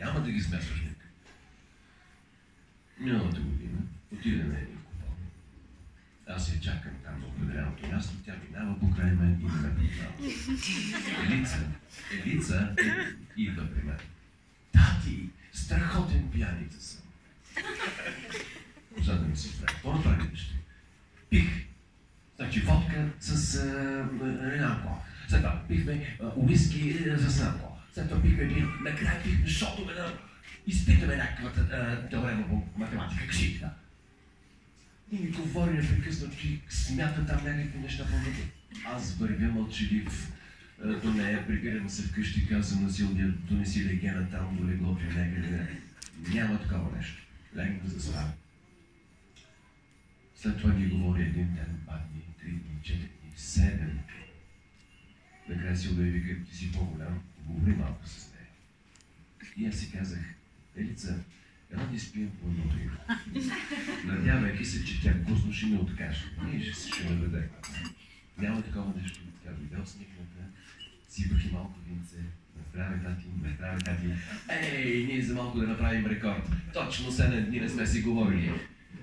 Няма да ги смесваш никак. Миналата година отиде на един купон. Аз я чакам там на определеното място, тя минава покрай мен и ме познава. Елица идва при мен. Тати, страхотен пияница съм. За да ми се прави. Какво направи ще? Пих. Значи водка с алкохол. След това пихме уиски с алкохол. След това пихме вино. Накрая пихме шотове да изпитаме някаква теорема по математика. Кажи, да. И ми говори непрекъснато, че смята там някакви неща по вътре. Аз вървя мълчалив до нея, прибирам се вкъщи, казвам на Силвия, донеси легена там до легло при някъде. Няма такова нещо. Легна за слава. След това ни говори един ден, 2 дни, 3 дни, 4 дни, 7 дни. Накрая Силвия вика, ти си по-голям, говори малко с нея. И аз си казах, Елица, едно да изпием по едно пиво. Надявайки се, че тя гузно ще ме откаже. Ние ще ме веде. Няма такова нещо. Тя дойде от сникната, сипах и малко винце. Направи тати. Ей, ние за малко да направим рекорд. Точно 7 дни не сме си говорили.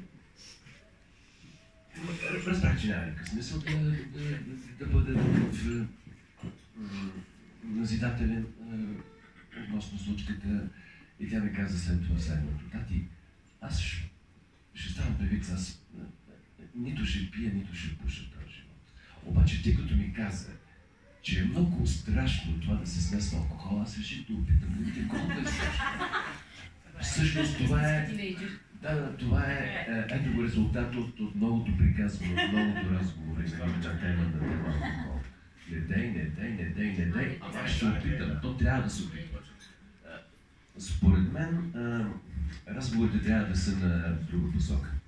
Разбрах, че няма никакъв смисъл да бъде такъв назидателен относно случката. И тя ми каза след това следното. Тати, аз ще ставам певица, аз нито ще пия, нито ще пуша в този живот. Обаче ти като ми каза, че е много страшно това да се смесва алкохол, аз реших да опитам да видя колко е страшно. Всъщност това е ето го резултат от многото приказване, от многото разговори на тема алкохол. Не дей, ама ще опитам, то трябва да се опитва. Според мен, разговорите трябва да са на друга посока.